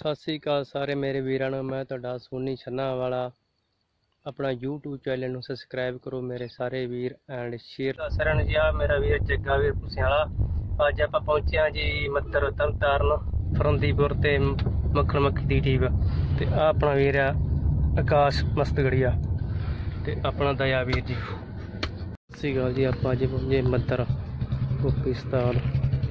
सत श्री अकाल सारे मेरे वीरां नूं। मैं तुहाडा सोनी छन्ना वाला अपना यूट्यूब चैनल नूं सबसक्राइब करो मेरे सारे वीर एंड शेयर सारे जी। आ मेरा वीर जग्गा वीर पुसियाला। अज आपां पहुंचे हां जी मत्तर तरनतारन फरंदीपुर ते मक्खन मक्खी दी टीम ते आ अपना वीर आकाश मस्तगड़िया ते अपना दया वीर जी। सत श्री अकाल जी। आपां अज पहुंचे मत्तर पाकिस्तान।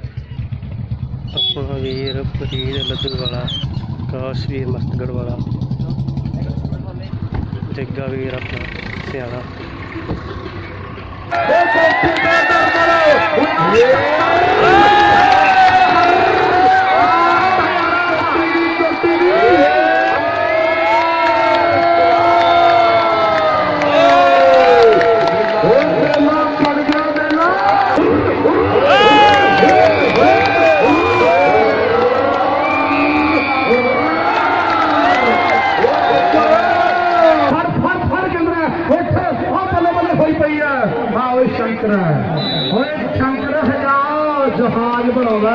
अपना वीर फरीद लद्दू वाला, आकाश वीर मस्तगढ़ वाला, जग्गा वीर अपना सियाला। शंकर जहाज बनावा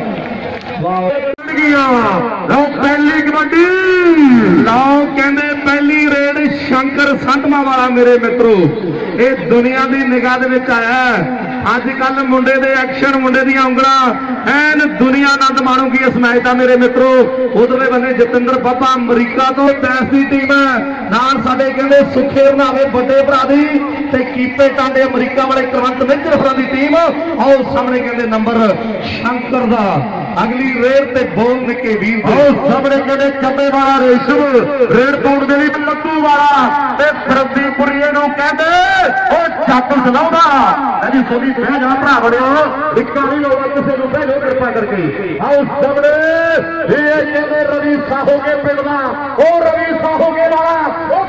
पहली कबड्डी लाओ कहते पहली रेड शंकर संतमा वाला। मेरे मित्रों ये दुनिया की निगाह आया। अजकल मुंडे दे एक्शन मुंडे दी उंगलां एन दुनिया आनंद माणूगी इस मैच का। मेरे मित्रों उधरले बने जतिंदर बाबा अमरीका तो दैस की टीम नाल साडे कहंदे सुखे रंधावे बड़े भरा दी ते कीपे टांडे अमरीका वाले करवंत मेजर भरा दी टीम। आओ सामने कहंदे नंबर शंकर दा अगली रेड ते बोल निके वीर। आओ सामने कहंदे चम्मे वाला रेशम रेड तोड़ दे लई लड्डू वाला ते फरंदीपुरीए नूं कहंदे ओ जੱਟ सलाउंदा जी सोनी बह जा भरा बड़ियो इक्का नहीं होगा किसी को बह लो कृपा करके। आओ सामने ये कहंदे रवि साहोगे पिंड दा ओ रवि साहोगे वाला ओ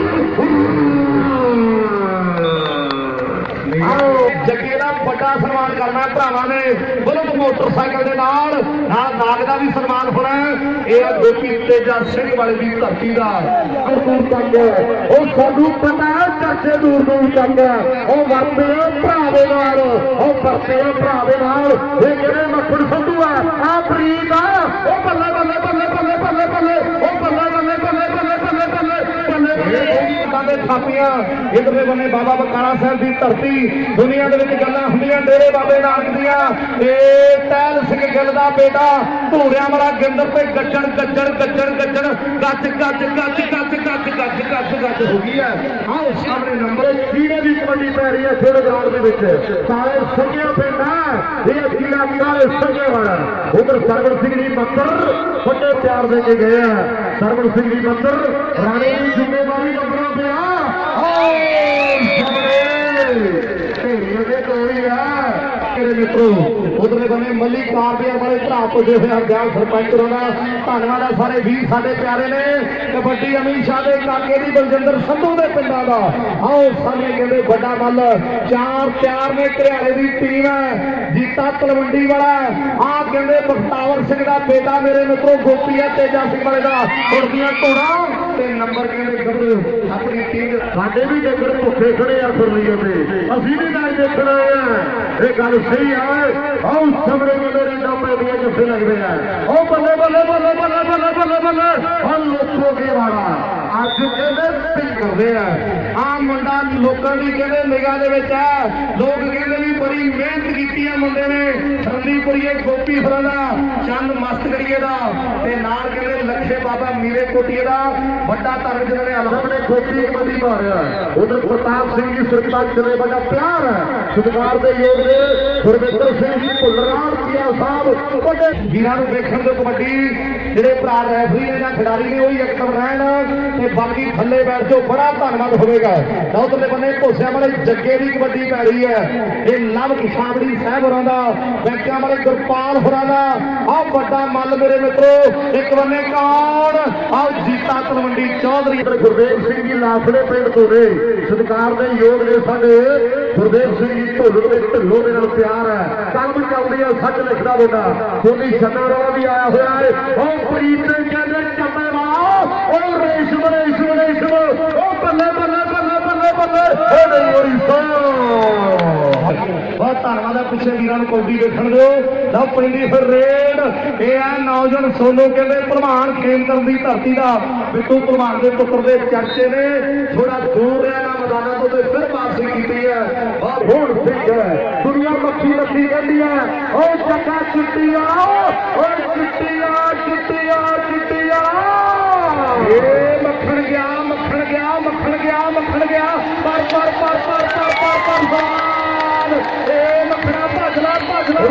जग्गे का बड़ा सन्मान करना भरावां ने बुलंद मोटरसाइकिल के नाल नाग का भी सन्मान होना। यह गोपी तेजा सिंह वाले की धरती का दूर तक वो सानू पता है चर्चे दूर दूर तक वो वरते भरावे नाल वो वरते भरावे नाल ये किहड़े मक्खन संधू है आ फरीद आ वो बल्ले बल्ले बल्ले बल्ले बल्ले बल्ले वो बल्ले बल्ले बल्ले बल्ले बल्ले बल्ले बल्ले छापियां। इधरले बने बाबा बकाला साहब की धरती दुनिया के गल्लां हुंदियां डेरे बाबे नानक दियां। टहल सिंह गिल दा बेटा धूरियां वाला गिंदर ते गज्जण गज्जण गज्जण गज्जण गज गज गज गज गज गज गज गज हो गई है। आओ सामने नंबर कीड़े की कबड्डी पै रही है खेल ग्राउंड के सारे संघे पिंड है ये कीड़ा सारे संघे वाला। उधर सरवण सिंह जी मत्तर बड़े प्यार दे के गए हैं। सरवण सिंह जी मत्तर राणे की जिम्मेवारी नंबर पे मित्रों उधरले बने मली कारबिया वाले भरा पुजे हुए अग्याल सरपंच धन्यवाद है सारे वीर साडे प्यारे ने। कबड्डी अमीर शाह के काके की बलजिंदर संधू के पिंडा का। आओ सामने कहते बड़ा मल चार प्यार ने घरियाले की टीम है। जीता तलवंडी वाला आ कहते बख्तावर सिंह का बेटा मेरे मित्रों गोपी है तेजा सिंह वाले का उड़दियां घोड़ा नंबर कहते गबरू अपनी टीम साडे भी जगह भुखे खड़े आ फुरलिए असीं भी मैच देखण आए हैं। ये गल सही है। आओ सामने कहते रेडा पैदियां जफ्फे लगते हैं। ओ बल्ले बल्ले बल्ले बल्ले बल्ले बल्ले बल्ले हम लोगों के वाला अज कहते पिंड करते हैं। आ मुंडा लोगों की कहते निगाह दे विच है। लोग कहते भी बड़ी मेहनत की है मुंडे ने फरंदीपुरीए गोपी फरादा चंद मस्तगड़िए का नाल कहते लखे बाबा मीरे कोटिए का बड़ा धर्म जिन्होंने अलहमने गोपी कबड्डी पा रहा है। उधर प्रताप सिंह जी सुरक्षा चले बड़ा प्यार है सत्कार के योग ने गुरविंदर सिंह जी भुल्लराल किया साहब बड़े वीरां नूं वेखण दे कबड्डी जिहड़े भरा रैफरी ने जां खिडारी ने वही एक्टिव रहण ते बाकी थल्ले बैठ जाओ बड़ा धन्यवाद होवेगा। उधरले बने भोसियां वाले जग्गे की कबड्डी पै रही है। ये लव किशावड़ी साहब होरां दा बैंकां वाले गुरपाल होरां दा आ बड़ा मल मेरे मित्रों एक बने कौन आ जीता तलवंडी चौधरी गुरदेव सिंह जी लाखड़े पिंड तो ने सत्कार के योग ने साडे गुरदेव सिंह जी ढोलू के ढिल्लों के नाल प्यार है। कल भी चलदी है सच लिखदा बेटा सोनी छन्ना वाला भी आया हुआ है। ओ प्रीत कहंदे चम्मे वाला ओ रेशम रेशम रेशम ओ बल्ले बल्ले बल्ले बल्ले बल्ले ओ नहीं होरी सो बहुत धन्यवाद है। पिछले वीरां नूं कबड्डी देखण दिओ। ਲਓ ਪੈਂਦੀ ਫਿਰ ਰੇਡ। ਇਹ ਆ ਨੌਜਵਾਨ ਸੋਨੂ ਕਹਿੰਦੇ ਭਲਵਾਨ ਖੇਮਕਰਨ ਦੀ ਧਰਤੀ ਦਾ ਬਿੱਟੂ ਭਲਵਾਨ ਦੇ ਪੁੱਤਰ ਦੇ ਚਰਚੇ ਨੇ ਥੋੜਾ ਦੂਰ ਰਿਹਾ ਨਾ ਮੈਦਾਨਾਂ ਤੋਂ ਤੇ ਫਿਰ ਵਾਪਸੀ ਕੀਤੀ ਹੈ। ਔਰ ਹੁਣ ਸਿੰਘ ਹੈ ਦੁਨੀਆ ਮੱਖੀ ਲੱਗੀ ਕਹਿੰਦੀ ਹੈ ਓ ਜੱਗਾ ਚਿੱਟੀਆ ਓ ਚਿੱਟੀਆ ਚਿੱਟੀਆ ਚਿੱਟੀਆ। ਇਹ ਮੱਖਣ ਗਿਆ ਮੱਖਣ ਗਿਆ ਮੱਖਣ ਗਿਆ ਮੱਖਣ ਗਿਆ ਪਰ ਪਰ ਪਰ ਪਰ ਪਰ ਪਰ ਪਰ ਇਹ ਮੱਖਣਾ ਭੱਜਲਾ ਭੱਜਲਾ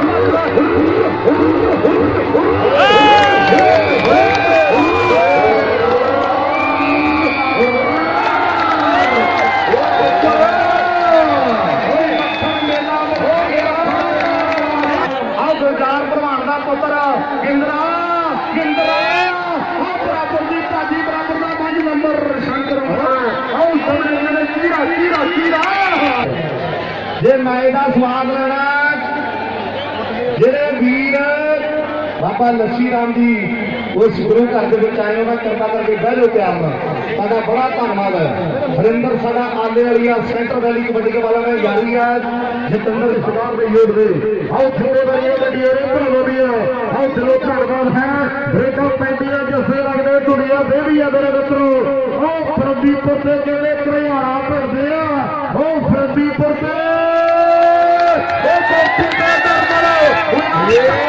ਗੁਲਜ਼ਾਰ ਭਲਵਾਨ ਦਾ ਪੁੱਤਰ ਗਿੰਦਰਾ ਗਿੰਦਰਾ ਬਰਾਬਰ ਦੀ ਭਾਜੀ ਬਰਾਬਰ ਦਾ 5 ਨੰਬਰ ਸ਼ੰਕਰ ਆਉ ਸਾਹਮਣੇ ਚੀਰਾ ਚੀਰਾ ਚੀਰਾ। ਜੇ ਮੈਚ ਦਾ ਸਵਾਦ ਲੈਣਾ ਜਿਹੜੇ ਵੀਰ ਬਾਬਾ ਲੱਸੀ ਰਾਮ ਜੀ ਉਸ ਗੁਰੂ ਘਰ ਦੇ ਵਿੱਚ ਆਏ ਉਹਨਾਂ ਕਿਰਪਾ ਕਰਕੇ ਬਹਿ ਜਾਓ ਪਿਆਰ ਨਾਲ। ਸਾਡਾ ਬੜਾ ਧੰਨਵਾਦ ਹੈ। ਹਰਿੰਦਰ ਸਾਡਾ ਆਲੇ ਵਾਲੀਆ ਸੈਂਟਰ ਵੈਲੀ ਕਬੱਡੀ ਕੇ ਵਾਲਾ ਨੇ ਜਾਰੀ ਹੈ ਜਤਿੰਦਰ ਸਰਦਾਰ ਦੇ ਯੋਗ ਦੇ ਆਓ ਥੋੜੇ ਵਾਰੀ ਵੱਡੀ ਹੋਰੇ ਭਰਾਵੋ ਦੀ ਆਓ ਦਿਲੋਂ ਧੰਨਵਾਦ ਹੈ। ਬ੍ਰੇਕਾਂ ਪੈਂਦੀਆਂ ਜੱਸੇ ਲੱਗਦੇ ਦੁਨੀਆ ਦੇ ਵੀ ਆ ਮੇਰੇ ਮਿੱਤਰੋ। ਉਹ ਫਰਦੀਪੁਰ ਤੇ ਕਹਿੰਦੇ ਘਰਿਆਣਾ ਭਰਦੇ ਆ ਉਹ ਫਰਦੀਪੁਰ ਤੇ ਉਹ ਕੋਠੀ ਦਾ ਦਰਬਾਰ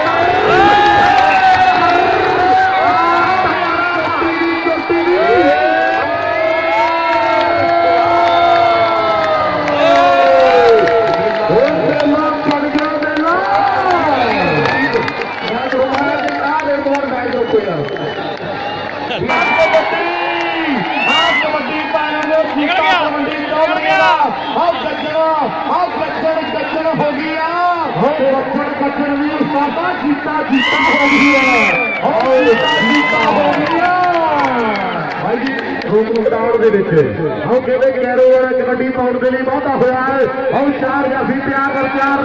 हो गया कच्चर भी सादा जीता जीता हो गया और जीता हो गया भाई जी रूप मुकाबले ਦੇ ਵਿੱਚ ਆਓ ਕਹਿੰਦੇ ਕੈਰੋ ਵਾਲਾ ਕਬੱਡੀ ਪਾਉਣ ਦੇ ਲਈ ਬਹੁਤਾ ਹੋਇਆ ਹੈ। ਆਓ ਚਾਰ ਜਾਫੀ ਤਿਆਰ ਕਰ ਚਾਰ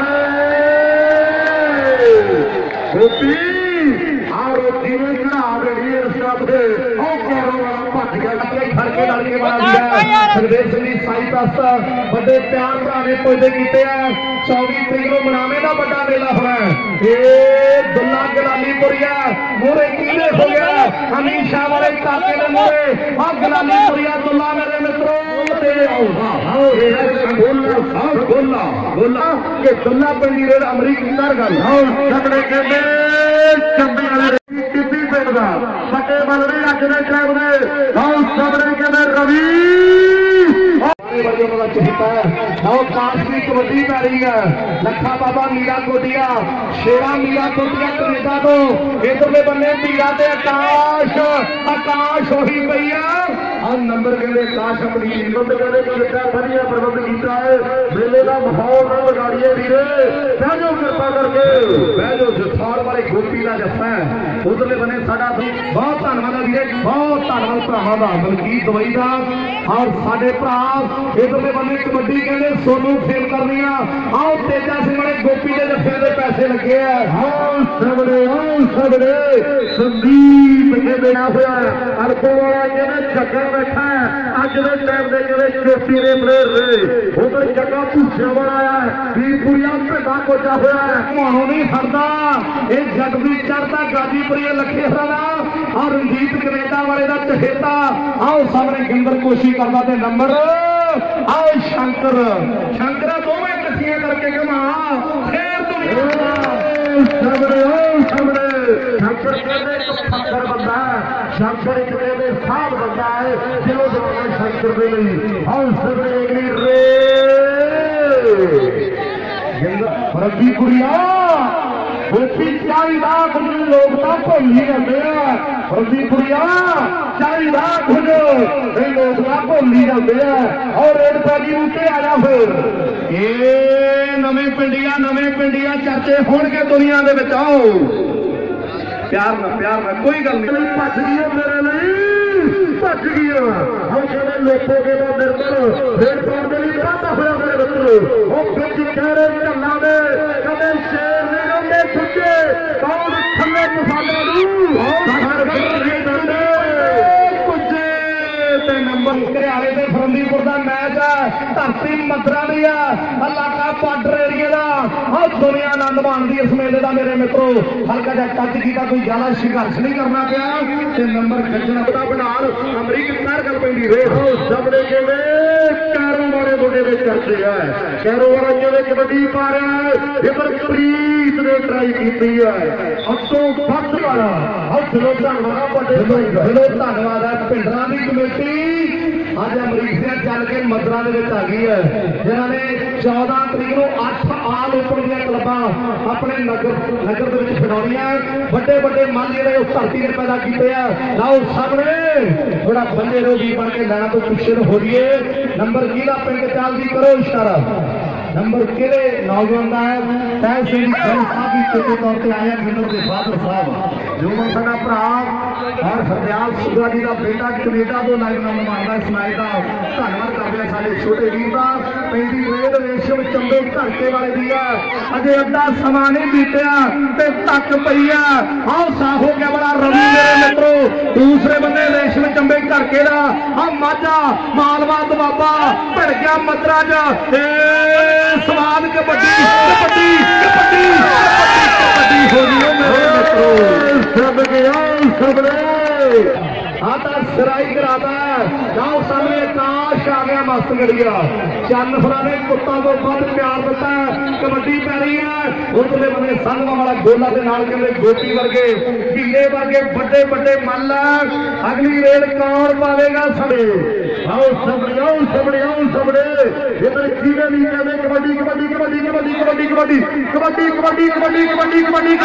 ਗੋਪੀ ਆਹ ਰੋਟੀ ਨੂੰ ਚੜਾ ਦੇਣੀ ਇਸ ਕੱਪ ਦੇ ਆਓ ਕੈਰੋ ਵਾਲਾ ਭੱਜ ਗਿਆ ਲੱਗੇ ਖੜਕੇ ਲੜ ਕੇ ਬਣਾ ਲਿਆ। ਸਰਦੇਵ ਸਿੰਘ ਦੀ ਸਾਈ ਦਸਤਾ ਵੱਡੇ ਪਿਆਰ ਭਰਾ ਨੇ ਪੁੱਜਦੇ ਕੀਤੇ ਆ 24 ਤਰੀਕ ਨੂੰ ਮਨਾਵੇਂ ਦਾ ਵੱਡਾ ਮੇਲਾ ਹੋਣਾ। ਇਹ ਦੁੱਲਾ ਗਲਾਲੀਪੁਰੀਆ ਮੋਰੇ ਕਿਹਨੇ ਹੋ ਗਿਆ ਹਮੇਸ਼ਾ ਵਾਲੇ ਕਾਕੇ ਦੇ ਮੋਰੇ ਆ ਗਲਾਲੀਪੁਰੀਆ ਦੁੱਲਾ ਮੇਰੇ ਮਿੱਤਰੋ ਤੇ ਆਓ ਇਹ ਗੋਲਾ ਸਾਹ ਗੋਲਾ ਗੋਲਾ ਕਿ ਦੁੱਲਾ ਪਿੰਡੀ ਰੇਡ ਅਮਰੀਕੀ ਕਰ ਗੱਲ ਆਓ ਸਾਹਮਣੇ ਕਹਿੰਦੇ ਚੰਬੀ ਵਾਲੇ ਟਿੱਬੀ ਪਿੰਡ ਦਾ ਫੱਟੇ ਵੱਲ ਨਹੀਂ ਅੱਜ ਦੇ ਟਾਈਮ ਦੇ ਆਓ ਸਾਹਮਣੇ ਕਹਿੰਦੇ ਰਵੀ ਦਾ ਚਿੱਤਾ ਆਓ ਕਾਸ਼ ਦੀ ਕਬੱਡੀ ਪੈ ਰਹੀ ਹੈ। ਲੱਖਾ ਬਾਬਾ ਮੀਰਾ ਕੋਟੀਆ ਸ਼ੇਰਾ ਮੀਰਾ ਕੋਟੀਆ ਕੈਨੇਡਾ ਤੋਂ ਇਧਰਲੇ ਬੰਨੇ ਮੀਰਾ ਤੇ ਆਕਾਸ਼ ਆਕਾਸ਼ ਹੋਈ ਪਈ ਆ ਨੰਬਰ ਕਹਿੰਦੇ ਆਕਾਸ਼ ਆਪਣੀ ਹਿੰਮਤ ਕਹਿੰਦੇ ਕਿੱਡਾ ਵਧੀਆ ਪ੍ਰਬੰਧ ਕੀਤਾ ਹੈ। ਮੇਲੇ ਦਾ ਮਾਹੌਲ ਨਾ ਵਿਗਾੜੀਏ ਵੀਰੇ ਬਹਿ ਜਾਓ ਕਿਰਪਾ ਕਰਕੇ ਬਹਿ ਜਾਓ ਜਥੌਰ ਵਾਲੇ ਗੋਪੀ ਦਾ ਜੱਫਾ ਹੈ ਉਧਰਲੇ ਬੰਨੇ ਸਾਡਾ ਬਹੁਤ ਧੰਨਵਾਦ ਵੀਰੇ ਬਹੁਤ ਧੰਨਵਾਦ ਭਰਾਵਾਂ ਦਾ ਮਲਕੀਤ ਦਵਾਈ ਦਾ ਔਰ ਸਾਡੇ ਭਰਾ ਇਧਰਲੇ ਬੰਨੇ ਕਬੱਡੀ ਕਹਿੰਦੇ ਸੋਨੂ ਖੇਲ ਕਰਨੀ ਆ ਆਓ ਤੇਜਾ ਸਿੰਘ ਵਾਲੇ ਗੋਪੀ ਦੇ ਜੱਫੇ ਦੇ ਪੈਸੇ ਲੱਗੇ ਆ ਆਓ ਸਭਰੇ ਸੰਦੀਪ ਕਹਿੰਦੇ ਆ ਹੋਇਆ ਅਲਫੋ ਵਾਲਾ ਕਹਿੰਦੇ ਚੱਕਰ ਬੈਠਾ ਅੱਜ ਦੇ ਟਾਈਮ ਦੇ ਕਹਿੰਦੇ ਚੋਟੀ ਦੇ ਪਲੇਅਰ ਉਧਰ ਜੱਗਾ ਭੂਸਿਆ ਵਾਲਾ ਆ ਵੀਰਪੁਰੀਆ ਭੇਡਾ ਕੋਚਾ ਹੋਇਆ ਘੁਮਾਉਣੋਂ ਨਹੀਂ ਹਟਦਾ ਇਹ ਜੱਗ ਦੀ ਚੜਦਾ ਗਾਜੀਪੁਰੀਆ ਲੱਖੇ ਹਰਾ ਔਰ ਰਣਜੀਤ ਕੈਨੇਡਾ ਵਾਲੇ ਦਾ ਚਹੇਤਾ ਆਓ ਸਾਹਮਣੇ ਗਿੰਦਰ ਕੋਸ਼ਿਸ਼ ਕਰਦਾ ਤੇ ਨੰਬਰ ਆਓ ਸ਼ੰਕਰ ਸ਼ੰਕਰਾ ਦੋਵੇਂ ਇਕੱਠੀਆਂ ਕਰਕੇ ਘੁਮਾ ਫੇਰ ਦੁਨੀਆ ਸਾਹਮਣੇ ਸ਼ੰਕਰ ਕਹਿੰਦੇ ਇੱਕ ਪੱਥਰ ਬੰਦਾ ਸ਼ੰਕਰ ਇੱਕ ਕਹਿੰਦੇ ਸਾਧ ਬੰਦਾ ਹੈ ਦਿਲੋਂ ਦਿਲੋਂ ਸ਼ੰਕਰ ਦੇ ਲਈ ਆਓ ਸਾਹਮਣੇ ਅਗਲੀ ਰੇ ਰੱਬੀ ਕੁੜੀਆ ਗੋਪੀ ਚਾਹੀਦਾ ਕੁਝ ਲੋਕ ਤਾਂ ਭੁੱਲ ਹੀ ਜਾਂਦੇ ਆ ਰੱਬੀ ਕੁੜੀਆ ਚਾਹੀਦਾ ਕੁਝ ਇਹ ਲੋਕ ਤਾਂ ਭੁੱਲ ਹੀ ਜਾਂਦੇ ਆ ਔਰ ਰੇਡ ਪਾਜੀ ਉੱਤੇ ਆ ਜਾ ਫਿਰ ਇਹ ਨਵੇਂ ਪਿੰਡੀਆਂ ਚਰਚੇ ਹੋਣਗੇ ਦੁਨੀਆ ਦੇ ਵਿੱਚ ਆਓ ਪਿਆਰ ਨਾਲ ਕੋਈ ਗੱਲ ਨਹੀਂ ਭੱਜ ਗਈ ਮੇਰੇ ਲਈ ਭੱਜ ਗਈ ਹੁਣ ਜਿਹੜੇ ਲੋਕੋ ਦੇ ਦਾ ਨਿਰਮਲ ਰੇਡ ਪਾਉਣ ਦੇ ਲਈ ਵਾਧਾ ਹੋਇਆ ਮੇਰੇ ਮਿੱਤਰੋ ਉਹ ਵਿੱਚ ਕਹਿਰੇ ਝੱਲਾਂ ਦੇ ਕਦੇ ਸ਼ੇਰ ਨਹੀਂ ਰਹਿੰਦੇ ਸੁੱਚੇ ਕੌਣ ਥੱਲੇ ਮਸਾਲੇ ਨੂੰ ਪੁੱਜੇ ਤੇ ਨੰਬਰ ਘਰਿਆਲੇ ਦੇ ਫਰੰਦੀਪੁਰ ਦਾ ਮੈਚ ਆ ਧਰਤੀ ਮਦਰਾ ਦੀ ਆ ਇਲਾਕਾ ਬਾਰਡਰ ਏਰੀਏ ਦਾ आओ दुनिया आनंद मानती इस मेले का मेरे मित्रों। हल्का जा टच किया, कोई ज्यादा संघर्ष नहीं करना पिया ते नंबर गजन बड़ा बनाल अमरीक पैर कर पैंदी रेस सबने किवें कैरों वाले मुंडे दे चलते है। कैरों वाला जिवें कबड्डी पा रहा है, इधर प्रीत ने ट्राई की है अतों फट वाला और दिलों धन्नवाद बड़े दिलों धन्नवाद है पिंडरां दी कमेटी। अज अमरीक से चल के मदरा आ गई है, जिन्होंने 14 तरीक को 8 आल ओपन दी क्लबां अपने नगर खिडौनियां बड़े बड़े मन जो धरती ने पैदा किए हैं। लाओ सामने थोड़ा बंदे रोगी बन के लैना तो पिछे हो रही है। नंबर किला पिंड चाल दी करो इशारा, नंबर किले नौजवान का है तय सिंह साहब भी चेते तौर पर आया गिनर के फादर साहब जो मन साडा भरा और हरदयाल सुगा जी का बेटा कनेडा तो लाइव नाम मारदा सुनाए का धन्यवाद करते हैं साडे छोटे वीर का। पैंती रेड रेशम चंबे घरके वाले दी है अजे अद्धा समा नहीं बीतिया ते तक पई है। आओ साफ हो गया बड़ा रवि मेरे मित्रों। दूसरे बंदे रेशम चंबे घरके दा आ माझा मालवा दबाबा भिड़ गया मदरा च स्वाद कबड्डी कबड्डी कबड्डी कबड्डी हो रही है मेरे मित्रों। सब गया सबने आता सराई कराता जाओ सामने काश आ गया मस्त गड़िया चंद फरा ने कुत्ता तो बद प्यार दिता कबड्डी पै रही है। उधरले बंदे संगवा वाला गोला के नाल कहते गोपी वर्गे हीरे वर्गे बड़े बड़े मल अगली रेल कौन पावेगा सबे। आओ सबड़े आओ सबड़े आओ सबड़े इधर खीरे नहीं कहते कबड्डी कबड्डी कबड्डी कबड्डी कबड्डी कबड्डी कबड्डी कबड्डी कबड्डी कबड्डी कबड्डी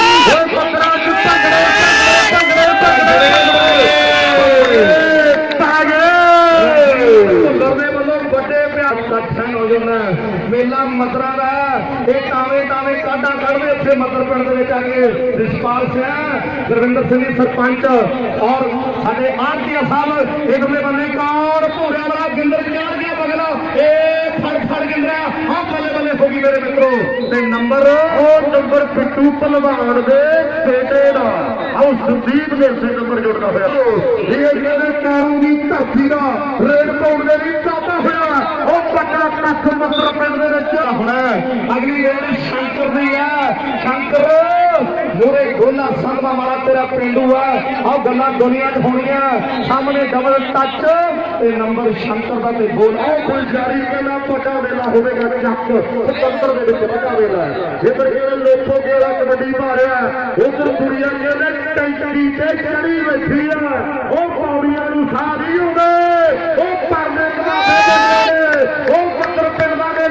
मेला मदरा का टावे टावे काडा कड़े उत्थे मदर पिंड आके रिशपाल सिंह गुरविंदर सिंह सरपंच और साडे आरटीआ साहब एक बंदे कौन भोरिया वाला गिंदर चार गया बगला फड़ गिंदरा हाँ बल्ले बल्ले होगी मेरे मित्रों। नंबर पिट्टू पहलवान दे बेटे का आओ संदीप ने से नंबर जुड़ना होया कारों की धरती का रेड पौड़ के भी चाहता होया बड़ा कख मदर पिंड होना। अगली रेड शंकर दी है शंकर मोरे गोला संगवा वाला तेरा पिंडू है और गल्ला दुनिया च होनिया सामने डबल टच नंबर शंकर का गोल कोई जारी कहना पटा वेला होगा चक 77 के पटा वेला इधर लोगों के कबड्डी पा रहा है उधर कुड़िया कहते टंकी से चढ़ी बैठी है वो पौड़िया सा नहीं होंगे वो परने वो पत्थर पिंडा के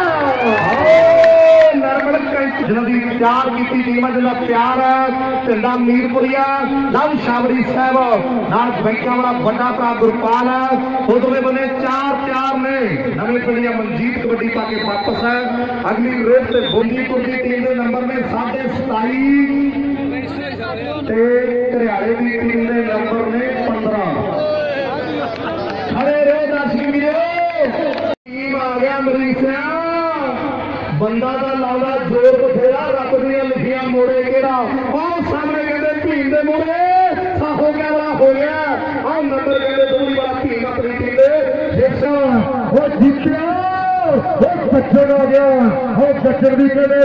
नरमल जिन्होंने प्यार की टीम है जिन्होंने प्यार है पिंडा मीरपुरिया लव शाबरी साहब नाल बैंका वाला बड़ा भरा गुरपाल है उधरले बने 4 प्यार ने नवे पिंडिया मनजीत कबड्डी पाके वापस है। अगली रेस से बोलीपुर की टीम के नंबर ने 27.5 घरियाले की टीम के नंबर ने 15 खड़े रहो दर्शक टीम आ गया मरीसिया बंदा का लादा जोर बथेरा रब दिया लिखिया मोड़े केड़ा और सामने कहते भीम के मोड़े हो गया बड़ा हो गया और नंबर कहते दूरी वाला भीम अपनी टीम के वो जीत्या वो बच्चर हो गया वो बच्चर भी कहते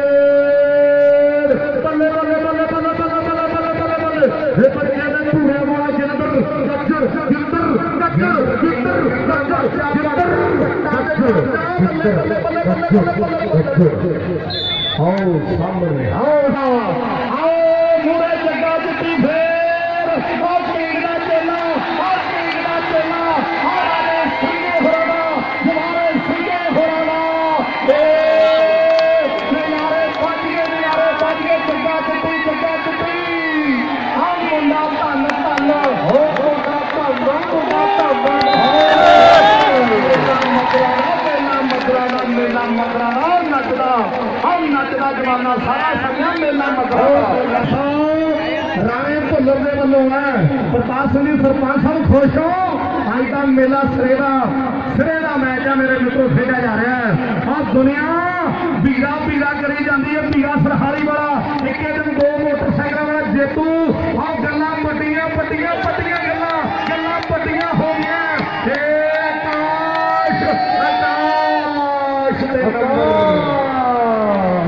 बल्ले बल्ले बल्ले बल्ले बल्ले बल्ले बल्ले बल्ले बल्ले बच्चे ने पूरे वाला जिंदर गच्चर जिंदर गच्चर जिंदर गच्चर आओ सामने आओ मुड़े जगह चिट्ठी फेर और टीगड़ा चला और टीगड़ा चला हमारे सीने होना हमारे सीने होना नजारे बच गए जगह चिट्ठी हम मुंडा धन धन हो मुंडा धन मेला मदरा नचदा हम नचदा जमाना सारा समझा मेला मदरा राणे भुल्लर के वालों है प्रताप सिंह सरपंच साहब खुश हो अज का मेला सिरे का मैच है मेरे मित्रों खेड़ा जा रहा है और दुनिया भीड़ा भीड़ा करी जाती है भीड़ा सरहारी वाला एक दिन 2 मोटरसाइकिल वाला जेतू और गल्ला पट्टियां पट्टियां पट्टियां गल्ला पट्टियां हो गया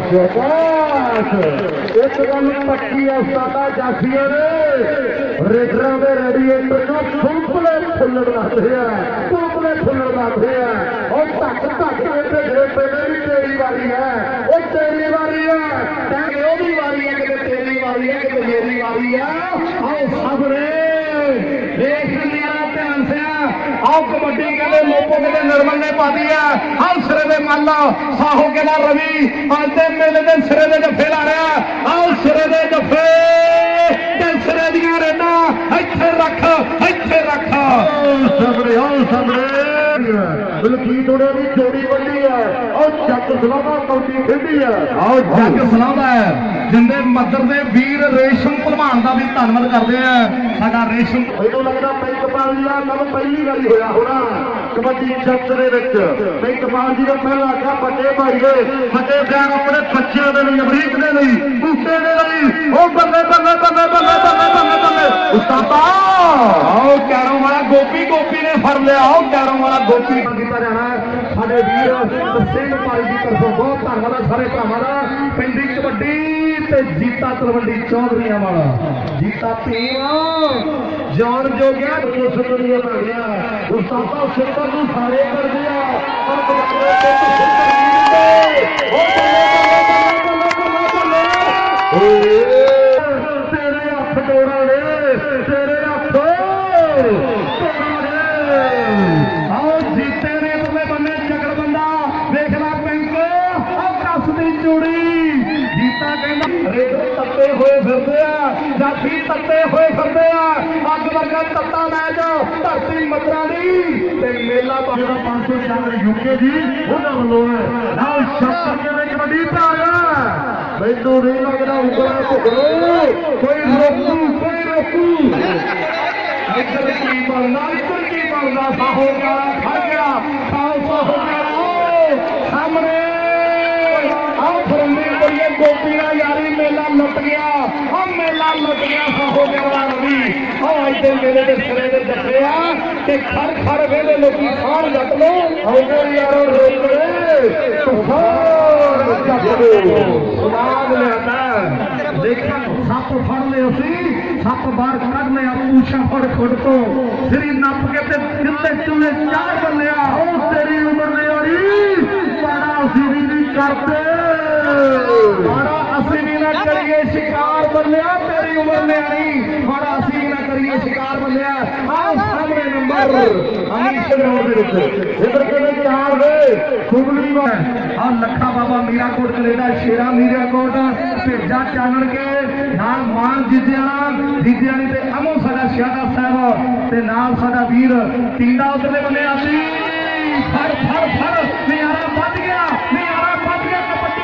ਸ਼ਾਬਾਸ਼ ਇੱਕ ਗੱਲ ਪੱਕੀ ਆ ਉਸਤਾਦਾ ਜਾਫੀਆਂ ਨੇ ਰੇਡਰਾਂ ਦੇ ਰੇਡੀਏਟਰ ਨੂੰ ਫੁੱਲਪਲੇ ਫੁੱਲਣ ਲੱਗਦੇ ਆ ਫੁੱਲਪਲੇ ਫੁੱਲਣ ਲੱਗਦੇ ਆ ਉਹ ਧੱਕ ਧੱਕ ਕੇ ਜਿਹੜੇ ਪਹਿਲੇ ਵੀ ਤੇਰੀ ਵਾਰੀ ਹੈ ਉਹ ਤੇਰੀ ਵਾਰੀ ਹੈ ਕਹਿੰਦੇ ਉਹਦੀ ਵਾਰੀ ਹੈ ਕਿਤੇ ਤੇਰੀ ਵਾਰੀ ਹੈ ਕਿਤੇ ਮੇਰੀ ਵਾਰੀ ਆ ਆਓ ਸਾਹਮਣੇ ਦੇਖ ਲਿਆ ਧਿਆਨ ਸੇ ਆਓ ਕਬੱਡੀ ਕਹਿੰਦੇ ਲੋਪੋ ਕਹਿੰਦੇ ਨਿਰਮਲ ਨੇ ਪਾਦੀ ਆ ਆਓ ਸਿਰੇ ਦੇ ਮੱਲ ਸਾਹੋ ਕਹਿੰਦਾ ਰਵੀ ਅੱਜ ਦੇ ਮੇਲੇ ਦੇ ਸਿਰੇ ਦੇ ਜੱਫੇ ਲਾ ਰਿਹਾ ਆਓ ਸਿਰੇ ਦੇ ਜੱਫੇ ਤੇ ਸਿਰੇ ਦੀਆਂ ਰੇਡਾਂ ਇੱਥੇ ਰੱਖ ਸਾਹਮਣੇ ਆਓ ਸਾਹਮਣੇ ਬਲਕੀਤ ਉਹਨੇ ਵੀ ਜੋੜੀ ਵੱਡੀ ਹੈ ਆਓ ਜੱਗ ਸਲਾਮਾ ਕੌਡੀ ਖੇਡੀ ਹੈ ਆਓ ਜੱਗ ਸਲਾਮਾ ਹੈ ਜਿੰਦੇ ਮੱਦਰ ਦੇ ਵੀਰ ਰੇਸ਼ਮ ਭਲਵਾਨ ਦਾ ਵੀ ਧੰਨਵਾਦ ਕਰਦੇ ਆ ਸਾਡਾ ਰੇਸ਼ਮ ਮੈਨੂੰ ਲੱਗਦਾ ਪਿੰਕਪਾਲ ਜੀ ਦਾ ਕੰਮ ਪਹਿਲੀ ਵਾਰੀ ਹੋਇਆ ਹੋਣਾ ਕਬੱਡੀ ਜੱਟ ਦੇ ਵਿੱਚ ਪਿੰਕਪਾਲ ਜੀ ਦਾ ਪਹਿਲਾ ਆਖਿਆ ਵੱਡੇ ਭਾਈ ਦੇ ਵੱਡੇ ਬਿਆਨ ਆਪਣੇ ਬੱਚਿਆਂ ਦੇ ਲਈ ਅਮਰੀਕ ਦੇ ਲਈ ਬੂਟੇ ਦੇ ਲਈ ਉਹ ਬੱਲੇ ਬੱਲੇ ਬੱਲੇ ਬੱਲੇ ਬੱਲੇ ਬੱਲੇ ਬੱਲੇ ਉਸਤਾਦਾ ਆਓ ਕੈਰੋਂ ਵਾਲਾ ਗੋਪੀ ਨੇ ਫੜ ਲਿਆ ਆਓ ਕੈਰੋਂ ਵਾਲਾ ਗੋਪੀ ਕੀਤਾ ਜਾਣਾ ਸਾਡੇ ਵੀਰ ਸਿੰਘ ਭਾਈ ਦੀ ਤਰਫੋਂ ਬਹੁਤ ਧੰਨਵਾਦ ਸਾਰੇ ਭਰਾਵਾਂ ਦਾ ਪਿੰਡੀ ਕਬੱਡੀ ਤੇ ਜੀਤਾ ਤਲਵੰਡੀ ਚੌਧਰੀਆਂ ਵਾਲਾ ਜੀਤਾ ਟੀਮ ਜਾਣ ਜੋਗਿਆ ਸੁਣਨੀਆਂ ਪੈ ਗਿਆ ਉਸਤਾਦਾ ਸਿੱਧਾ ਨੂੰ ਸਾਰੇ ਕਰ ਦਿਆ ਪਰ ਬਗਾਨੇ ਤੇ ਤੇਰੇ ਹੱਥ ਡੋਰਾ ਨੇ ਤੇਰੇ ਹੱਥ ਆਓ ਜੀਤੇ ਨੇ ਤੁਮੇ ਬੰਨੇ ਜਗੜ ਬੰਦਾ ਦੇਖ ਲੈ ਪਿੰਕ ਆਹ ਕੱਸ ਦੀ ਚੂੜੀ ਜੀਤਾ ਕਹਿੰਦਾ ਰੇਡਰ ਤੱਤੇ ਹੋਏ ਫਿਰਦੇ ਆ ਜਾਫੀ ਤੱਤੇ ਹੋਏ ਫਿਰਦੇ ਆ ਅੱਗ ਵਰਗਾ ਤੱਤਾ ਮੈਚ ਧਰਤੀ ਮਤਰਾ ਦੀ ਤੇ ਮੇਲਾ ਜਿਹੜਾ 504 ਯੂਕੇ ਜੀ ਉਹਨਾਂ ਵੱਲੋਂ ਹੈ ਨਾਲ ਸ਼ਬਦ ਕਿਵੇਂ ਕਬੱਡੀ ਭਾਗਾ ਮੈਨੂੰ ਨਹੀਂ ਲੱਗਦਾ ਉਂਗਲਾਂ ਭੁਗਲੋ ਕੋਈ ਰੋਕੂ ਇੱਧਰ ਕੀ ਬਣਦਾ ਸਾਹੋ ਗਿਆ ਖੜ ਗਿਆ ਖਾਲਸਾ ਹੋ ਗਿਆ ਸਾਹਮਣੇ ਆਹ ਫਰੰਦੀ ਕੋਈਏ ਗੋਪੀ ਨਾਲ ਯਾਰੀ ਮੇਲਾ ਲੁੱਟ ਗਿਆ ਸਾਹੋ ਗਿਆ ਵਾਲਾ ਰਵੀ ਆਹ ਇੱਥੇ ਮੇਲੇ ਦੇ ਸਿਰੇ ਦੇ ਜੱਫੇ ਆ ਤੇ ਖੜ ਵੇਲੇ ਲੋਕੀ ਸਾਹ ਜੱਟ ਲੋ ਆਉਂਦੇ ਯਾਰੋ ਰੋਕੜੇ ਤੁਫਾਨ ਜੱਟ ਲੋ ਸੁਨਾਦ ਲਿਆਤਾ ਦੇਖਿਆ ਸੱਪ ਫੜ ਲਿਆ ਸੀ ਸੱਪ ਬਾਹਰ ਕੱਢ ਲਿਆ ਪੂਛਾ ਫੜ ਖੁੱਡ ਤੋਂ ਸਰੀ ਨੱਪ ਕੇ ਤੇ ਕਿੱਲੇ ਚੁੱਲੇ ਚਾਰ ਬੱਲਿਆ ਉਹ ਤੇਰੀ ਉਮਰ ਨੇ ਆੜੀ ਬੜਾ ਅਸੀਂ ਵੀ ਨਹੀਂ ਕਰਦੇ ਬੜਾ ਅਸੀਂ ਵੀ ਨਾ ਕਰੀਏ ਸ਼ਿਕਾਰ ਬੱਲਿਆ ਤੇਰੀ ਉਮਰ ਨੇ ਆੜੀ ਬੜਾ ਅਸੀਂ ਵੀ ਨਾ ਕਰੀਏ ਸ਼ਿਕਾਰ ਬੱਲਿਆ ਆਹ ਸਾਹਮਣੇ ਨੰਬਰ ਅਮੀਸ਼ ਰੋਡ ਦੇ ਵਿੱਚ ਇਧਰ ਕਿਵੇਂ ਚਾਰ ਵੇ ਖੁਗਲੀ ਵਾ ਆ ਲੱਖਾ ਬਾਬਾ ਮੀਰਾਕੋਟ ਕਲੇਦਾ ਸ਼ੇਰਾ ਮੀਰਾਕੋਟ ਭੇਜਾ ਚਾਨਣ ਕੇ ਨਾਲ ਮਾਨ ਜਿੱਦਿਆਣੀ ਤੇ ਅਮੋ ਸਾਡਾ ਸ਼ਿਆਦਾ ਸਾਹਿਬ ਤੇ ਨਾਲ ਸਾਡਾ ਵੀਰ ਟੀਂਡਾ ਉਧਰਲੇ ਬੰਨੇ ਆਸੀ ਫੜ ਨਿਆਰਾ ਵੱਧ ਗਿਆ ਕਬੱਡੀ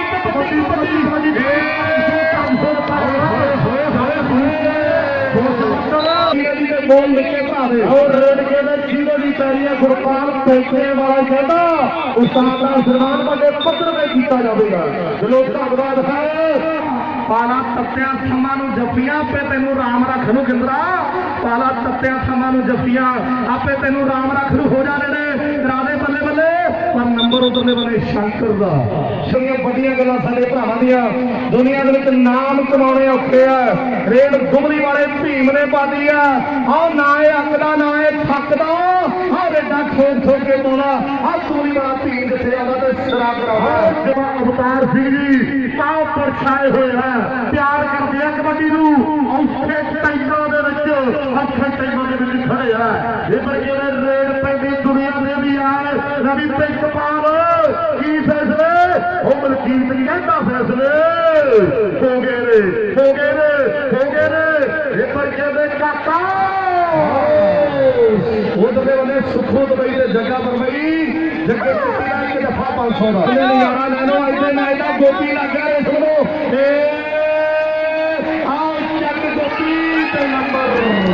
ਬੋਲ ਲਿਖੇ ਭਾਵੇਂ ਹੋਰ ਰੇਡ ਕੇ ਦੇ ਜੀਰੋ ਦੀ ਪੈਰੀ ਗੁਰਪਾਲ ਪੈਸੇ ਵਾਲਾ ਕਹਿੰਦਾ ਉਸਤਾਦ ਦਾ ਸਨਮਾਨ ਵੱਡੇ ਪੱਧਰ ਤੇ ਕੀਤਾ ਜਾਵੇਗਾ ਚਲੋ ਧੰਨਵਾਦ ਹੈ ਪਾਲਾ ਤੱਤਿਆਂ ਥੰਮਾਂ ਨੂੰ ਜੱਫੀਆਂ ਆਪੇ ਤੈਨੂੰ ਰਾਮ ਰੱਖ ਨੂੰ ਗਿੰਦਰਾ ਪਾਲਾ ਤੱਤਿਆਂ ਥੰਮਾਂ ਨੂੰ ਜੱਫੀਆਂ ਆਪੇ ਤੈਨੂੰ ਰਾਮ ਰੱਖ ਨੂੰ ਹੋ ਜਾ ਨੇੜੇ ਕਰਾ ਦੇ ਬੱਲੇ ਪਰ ਨੰਬਰ ਉਧਰਲੇ ਬੰਨੇ ਸ਼ੰਕਰ ਦਾ ਸ਼ਰੀਆਂ ਵੱਡੀਆਂ ਗੱਲਾਂ ਸਾਡੇ ਭਰਾਵਾਂ ਦੀਆਂ ਦੁਨੀਆ ਦੇ ਵਿੱਚ ਨਾਮ ਕਮਾਉਣੇ ਔਖੇ ਆ ਰੇਡ ਗੁਮਰੀ ਵਾਲੇ ਭੀਮ ਨੇ ਪਾਦੀ ਆ ਆਹ ਨਾ ਇਹ ਅੱਕਦਾ ਨਾ ਇਹ ਥੱਕਦਾ ਆਹ ਰੇਡਾਂ ਠੋਕ ਕੇ ਪਾਉਣਾ ਆਹ ਗੁਮਰੀ ਵਾਲਾ ਭੀਮ ਜਿੱਥੇ ਆਉਂਦਾ ਤੇ ਸਿਰਾ ਕਰਾਉਂਦਾ ਜਵਾ ਅਵਤਾਰ ਸਿੰਘ ਜੀ ਪਾਉ ਪਰਛਾਏ ਹੋਏ ਆ ਪਿਆਰ ਕਰਦੇ ਆ ਕਬੱਡੀ ਨੂੰ ਔਖੇ ਟਾਈਮਾਂ ਦੇ ਵਿੱਚ ਖੜੇ ਆ ਇਹ ਪਰ ਜਿਹੜੇ ਰੇਡ ਪੈਂਦੀ ਦੁਨੀਆ ਦੇ ਵੀ ਆਏ ਰਵੀ ਪਿੰਕਪਾਲ ਕੀ ਫੈਸਲੇ ਉਹ ਮਲਕੀਤ ਨਹੀਂ ਕਹਿੰਦਾ ਫੈਸਲੇ ਹੋ ਗਏ ਨੇ ਇਹ ਪਰ ਕਹਿੰਦੇ ਕਾਕਾ ਉਹਦੇ ਬੰਦੇ ਸੁਖੋ ਦਵਾਈ ਤੇ ਜੱਗਾ ਬਰਮਈ ਜੱਗੇ ਚਿੱਟੀ ਦਾ ਇੱਕ ਦਫਾ 500 ਦਾ ਨਜ਼ਾਰਾ ਲੈ ਲਓ ਅੱਜ ਦੇ ਮੈਚ ਦਾ ਗੋਪੀ ਲੱਗ ਗਿਆ ਇਸ ਨੂੰ ਆਓ ਚੱਕ ਗੋਪੀ ਤੇ ਨੰਬਰ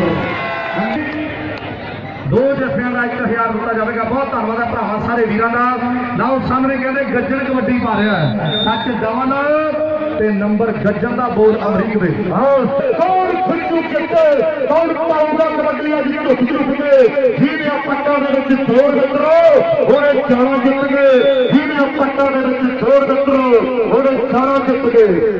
ਦੋ ਜੱਫਿਆਂ ਦਾ 1000 ਦਿੱਤਾ ਜਾਵੇਗਾ ਬਹੁਤ ਧੰਨਵਾਦ ਹੈ ਭਰਾਵਾਂ ਸਾਰੇ ਵੀਰਾਂ ਦਾ ਲਓ ਸਾਹਮਣੇ ਕਹਿੰਦੇ ਗੱਜਣ ਕਬੱਡੀ ਪਾ ਰਿਹਾ ਹੈ ਸੱਚ ਦਵਨ ते नंबर गजन का बोर्ड अमरीक दे कौन खिंचू किते कौन पाऊगा कबड्डी अज झुक झुक के जिन्हें पट्टा दे छोड़ दो ओरे चारा जित गए जिन्हें पट्टा दे छोड़ दो ओरे चारा जित गए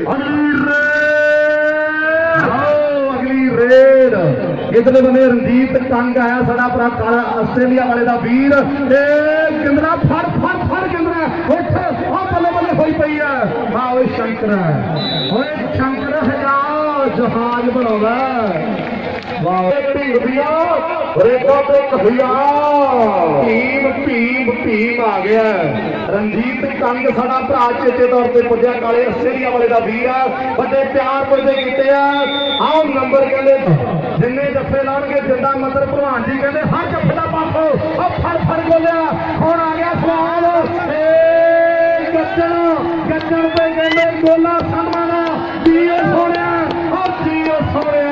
अगली रेड इधर बने रंजीत कंग आया साडा भरा आस्ट्रेलिया वाले का वीर गिंदरा फड़ फड़ फड़ गिंदरा उठ बल्ले बल्ले होई पई है हाँ वो शंकर शंकर हजार जहाज बनावा भीम आ गया रंजीत कंग साडा भरा चेचे तौर पर पुजया काले आस्ट्रेलिया वाले का वीर है बड़े प्यार पुजदे कीते आओ नंबर कहते जिन्ने जफे लाउणगे जिंदा मतलब भगवान जी कहते हर जफे का पासो फड़ फड़ बोलिया कौन आ गया सवाल गजन गजन पे कहते गोला सनमाना जियो सोने जियो सोने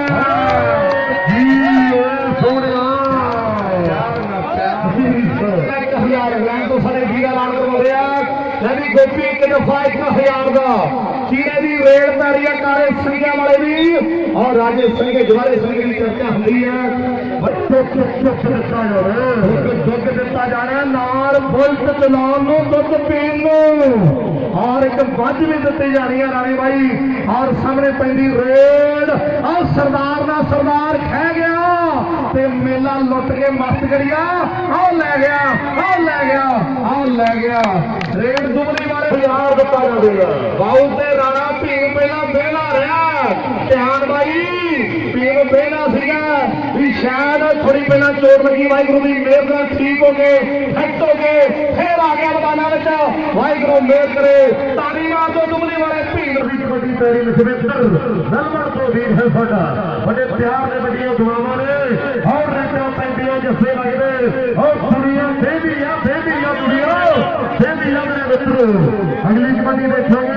तो सारे वीर ऐलान करवा गोपी एक दफा 1000 का चीने की रेल पैरी है काले संघिया वाले भी और राजेश संघे जवारे संघे की चर्चा होती है दुध दिता जाना नाल बुलट चलान दुध पीन और एक बज भी दी जानी है रानी भाई और सामने पैंदी रेड और सरदार ना सरदार खह गया ते मेला लुट के मस्त करिया आओ ले गया आओ ले गया आओ ले गया रेड दुबली वाले 1000 दिता जाएगा बाऊ ते राणा भीम पहला बेला रहा ध्यान भाई भीम बेला सीगा भी शायद थोड़ी पहला चोट लगी वाहिगुरू की मेहर नाल ठीक हो गए फिट हो गए फिर आ गया मैदाना विच वाहिगुरू मेहर करे ताली मार दो दुबली वाले भीम की कबड्डी पैरी लखविंदर नलवड़ तो वीर है साडा बड़े प्यार ने बड़ियां दुआवां ने और रेटा पैंदियां जस्से लगदे और दुनिया देवी आ दुनिया देवी आ मेरे मित्रों अगली कबड्डी देखोगे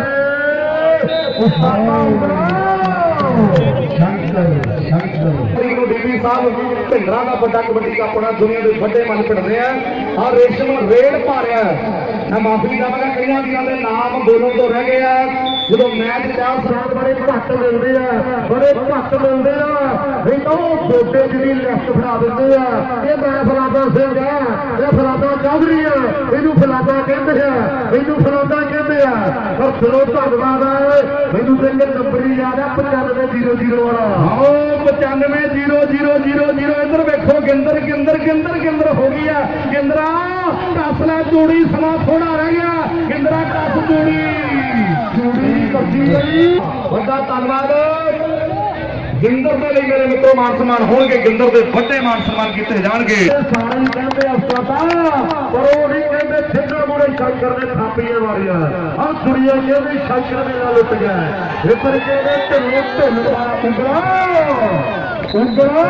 डीवी साहब भिंडरा का बड़ा कबड्डी का अपना दुनिया के बड़े मन पिट रहे हैं और रेशम रेड पा रहा है मैं माफी चाहूंगा कई वीरों के नाम बोलने तो रह गए हैं जो मैच चार साल बड़े घट मिलते हैं बड़े घट मिलते हैं तो गोडे जी लिफ्ट फड़ा देते हैं ये मैं फलादा सिंह है ये फलादा चौधरी है इनू फलादा कहते हैं इनू फलादा कहते हैं पर चलो धन्यवाद है मैनू तो एक नंबर ही याद है 9500 वाला हाँ 950000 इधर देखो गिंदर गिंदर गिंदर गिंदर हो गई है गिंदरा कस लै चूड़ी समा थोड़ा रह गया गिंदरा कस चूड़ी चूड़ी कसी गई बड़ा धन्यवाद गिंदर के लिए मेरे मित्रों मान सम्मान होंगे गिंदर के बड़े मान सम्मान किए जाएंगे सारे ही कहते अस्पताल पर वो नहीं कहते ठेकर मुड़े शंकर ने थापियां मारिया और दुनिया के भी शंकर मेला लुट गया इधर के उंगला उंगला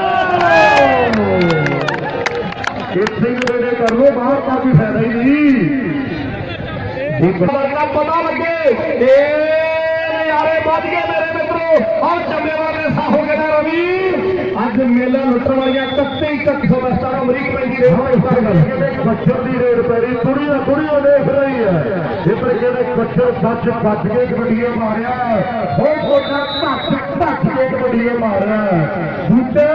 कर लो बाहर का भी फायदा ही नहीं पता लगे यारे बच गए मेरे मित्रों और जमेवार ने सा हो गया रवि अज मेला लुटन वाली 31 मैस्टर अमरीक पैंदी बच्चर की रेड पैरी कुड़िया कुड़िया देख रही है इधर कहते बच्चर सच बच के कबड्डियां मारिया धच के कबड्डियां मारिया बूटे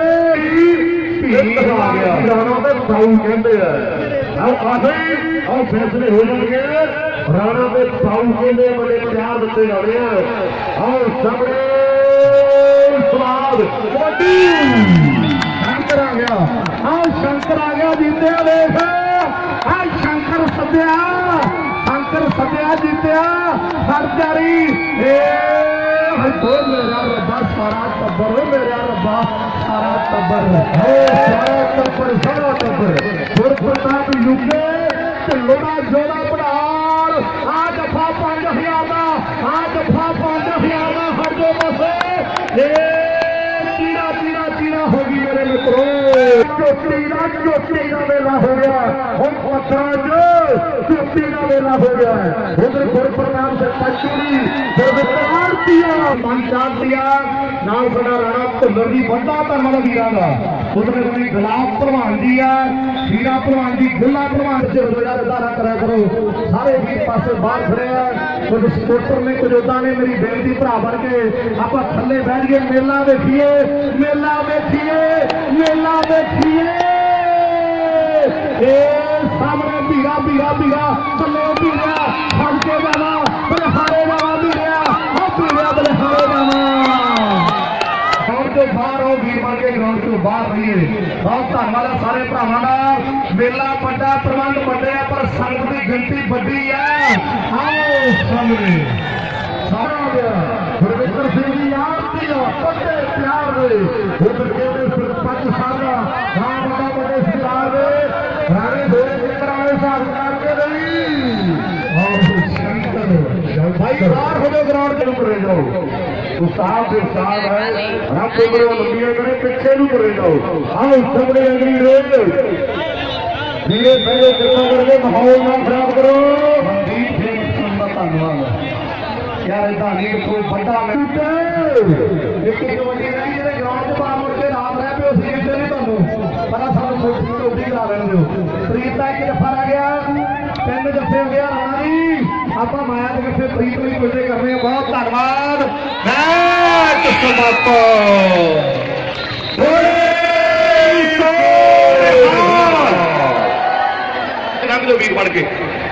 राणा के ताऊ कहते हैं और फैसले हो जाएंगे राणा के ताऊ कहते बड़े प्यार दिते जा रहे हैं और सामने स्वाद कबड्डी शंकर आ गया हाँ शंकर आ गया जीते देख हाँ शंकर सद्या जीत्या हर जारी मेरा रब्बा सारा टब्बर मेरा रब्बा सारा टब्बर सारा टब्बर प्रताप युगे ढिल्लों का जोड़ा पढ़ार आ दफा 5000 का आ दफा 5000 का हर दो पासे चीरा चीरा चीरा होगी ਗਏ ਨੇ ਮਿੱਤਰੋ। ਚੋਟੀ ਦਾ ਵੇਲਾ ਹੋ ਗਿਆ ਹੁਣ ਪੱਥਰਾਂ 'ਚ ਚੋਟੀ ਦਾ ਵੇਲਾ ਹੋ ਗਿਆ। ਉਧਰ ਗੁਰਪ੍ਰਤਾਪ ਸਿੰਘ ਪਚੂੜੀ ਗੁਰਦਿੱਤਾਰ ਦੀਆਂ ਪੰਚਾਇਤ ਦੀਆਂ ਨਾਲ ਸਾਡਾ ਰਾਣਾ ਭੁੱਲਰ ਦੀ ਵੱਡਾ ਧੰਨਵਾਦ ਵੀਰਾਂ ਦਾ। ਉਧਰ ਕੋਈ ਗੁਲਾਬ ਭਲਵਾਨ ਜੀ ਆ, ਵੀਰਾ ਭਲਵਾਨ ਜੀ, ਗੁੱਲਾ ਭਲਵਾਨ ਜੀ ਰੋਜ਼ਾਨਾ ਅਦਾਰਾ ਕਰਿਆ ਕਰੋ। ਸਾਰੇ ਵੀਰ ਪਾਸੇ ਬਾਹਰ ਖੜੇ ਆ, ਕੁਝ ਸਪੋਰਟਰ ਨੇ, ਕੁਝ ਉਦਾਂ ਨੇ। ਮੇਰੀ ਬੇਨਤੀ ਭਰਾ ਬਣ ਕੇ ਆਪਾਂ ਥੱਲੇ ਬੈਠ ਕੇ ਮੇਲਾ ਵੇਖੀਏ, ਮੇਲਾ ਵੇਖੀਏ, ਮੇਲਾ ਵੇਖੀਏ। ਇਹ ਸਾਹਮਣੇ ਵੀਰਾ ਵੀਰਾ ਵੀਰਾ ਥੱਲੇ ਵੀਰਾ ਫੜ ਕੇ ਜਾਵਾ ਬਲਹਾਰੇ ਜਾਵਾ ਵੀਰਿਆ, ਉਹ ਵੀਰਿਆ ਬਲਹਾਰੇ ਜਾਵਾ। ਗਰਾਊਂਡ ਤੋਂ ਬਾਹਰ ਹੋ ਵੀਰ ਬਣ ਕੇ ਗਰਾਊਂਡ ਤੋਂ ਬਾਹਰ ਰਹੀਏ। ਬਹੁਤ ਧੰਨਵਾਦ ਹੈ ਸਾਰੇ ਭਰਾਵਾਂ ਦਾ। ਮੇਲਾ ਵੱਡਾ, ਪ੍ਰਬੰਧ ਵੱਡੇ ਆ, ਪਰ ਸੰਗਤ ਦੀ ਗਿਣਤੀ ਵੱਡੀ ਆ। ਆਓ ਸਾਹਮਣੇ ਸਾਰਾ ਗਿਆ ਗੁਰਵਿੰਦਰ ਸਿੰਘ ਜੀ ਆਰਤੀ ਆ ਵੱਡੇ ਪਿਆਰ ਦੇ ਉਧਰ ਕਹਿੰਦੇ ਸਰਪੰਚ ਸਾਹਿਬ ਹਾਂ ਵੱਡਾ ਵੱਡੇ ਸਤਿਕਾਰ ਦੇ ਰਾਣੇ ਦੋਰੇ ਕਿੰਦਰ ਵਾਲੇ ਸਾਹਿਬ ਕਰਕੇ ਰਹੀ। ਆਓ ਸ਼ੰਕਰ ਭਾਈ ਬਾਹਰ ਹੋ ਜਾਓ, ਗਰਾਊਂਡ ਚ ਨੂੰ ਜਾਓ। ਉਸਤਾਦ ਦੇ ਉਸਤਾਦ ਹੈ, ਰੱਬ ਉਮਰ ਲੰਬੀਆਂ ਕਰੇ, ਪਿੱਛੇ ਨੂੰ ਤੁਰੇ ਜਾਓ। ਆਓ ਸਾਹਮਣੇ ਅਗਲੀ ਰੇਡ ਵੀਰੇ ਪਹਿਲੇ ਕਿਰਪਾ ਕਰਕੇ ਮਾਹੌਲ ਨਾ ਖਰਾਬ ਕਰੋ। ਮਨਦੀਪ ਸਿੰਘ ਦਾ ਧੰਨਵਾਦ ਯਾਰ। ਇਹਦਾ ਨਹੀਂ ਕੋਈ ਵੱਡਾ ਇੱਕ ਕਬੱਡੀ ਰਹੀ ਜਿਹੜੇ ਗਰਾਊਂਡ 'ਚ ਬਾਹਰ ਮੁੜ ਕੇ ਰਾਤ ਰਹਿ ਪਿਓ ਸੀ ਇੱਥੇ ਨਹੀਂ ਤੁਹਾਨੂੰ ਪਤਾ। ਸਾਨੂੰ ਛੋਟੀ ਕਬੱਡੀ ਕਰਾ ਲੈਣ ਦਿਓ। ਪ੍ਰੀਤ ਦਾ ਇੱਕ ਜੱਫਾ ਰਹਿ ਗਿਆ, 3 ਜੱਫੇ ਹੋ ਗਿਆ ਰਾਣਾ ਜੀ। ਆਪਾਂ ਮਾਇਆ ਦੇ ਜੱਫੇ ਪ੍ਰੀਤ ਲਈ ਪੁੱਜੇ ਕਰਨੇ ਆ। ਬਹੁਤ ਧੰਨਵਾਦ। ਮੈਚ ਸਮਾਪਤ। ਰੰਗ ਜੋ ਵੀਰ ਬਣ ਕੇ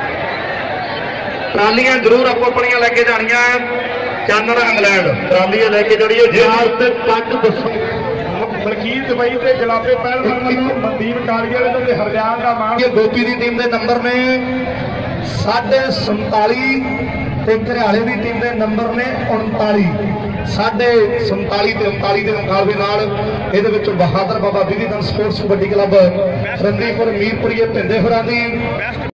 ਟਰਾਲੀਆਂ ਜ਼ਰੂਰ ਆਪੋ ਆਪਣੀਆਂ ਲੈ ਕੇ ਜਾਣੀਆਂ। ਚਾਨਣ ਇੰਗਲੈਂਡ ਟਰਾਲੀਆਂ ਲੈ ਕੇ ਜਾਣੀਆਂ। ਜਹਾਜ਼ ਤੇ ਪੱਗ ਦੱਸੋ ਮਲਕੀਤ ਦੁਬਈ ਤੇ ਜਲਾਬੇ ਪਹਿਲਵਾਨ ਵੱਲੋਂ ਮਨਦੀਪ ਕਾਲੀਆ ਦੇ ਹਰਜਾਨ ਦਾ ਮਾਣ। ਗੋਪੀ ਦੀ ਟੀਮ ਦੇ ਨੰਬਰ ਨੇ 47.5 ਤੇ ਘਰਿਆਲੇ ਦੀ ਟੀਮ ਦੇ ਨੰਬਰ ਨੇ 39। 47 ਤੇ 39 ਦੇ ਮੁਕਾਬਲੇ ਨਾਲ ਇਹਦੇ ਵਿੱਚ ਬਹਾਦਰ ਬਾਬਾ ਵਿਧੀਧਨ ਸਪੋਰਟਸ ਕਬੱਡੀ ਕਲੱਬ ਸੰਦੀਪੁਰ ਮੀਰਪੁਰੀਏ ਭਿੰਦੇ ਹੋਰਾਂ ਦੀ